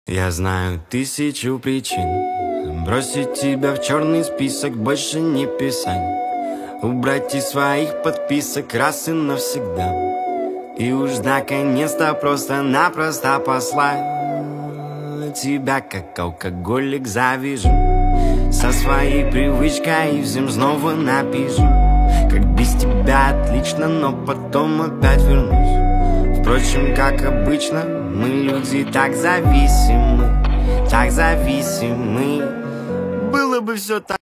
Я знаю тысячу причин бросить тебя в черный список, больше не писать, убрать из своих подписок раз и навсегда. И уж наконец-то просто-напросто послать тебя, как алкоголик, завяжу со своей привычкой и всем снова напишу, как без тебя отлично, но потом опять вернусь. Впрочем, как обычно, мы люди так зависимы, так зависимы. Было бы все так.